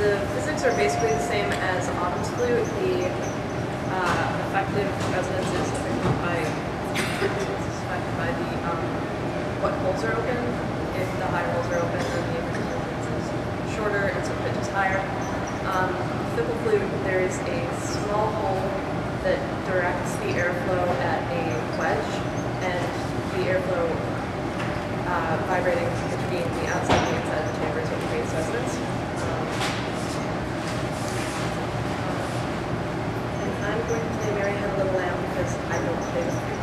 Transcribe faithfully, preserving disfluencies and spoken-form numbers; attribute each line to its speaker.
Speaker 1: the physics are basically the same as Autumn's flute. The uh, effective resonance is affected by, is affected by the um, what holes are open. If the high holes are open, then the effective resonance is shorter, and so pitch is higher. Um, fickle flute, there is a small hole that directs the airflow at a wedge, and the airflow uh, vibrating between the outside and the inside of the chamber so it creates resonance. Um, uh, and I'm going to play Mary Had a Little Lamb because I don't play this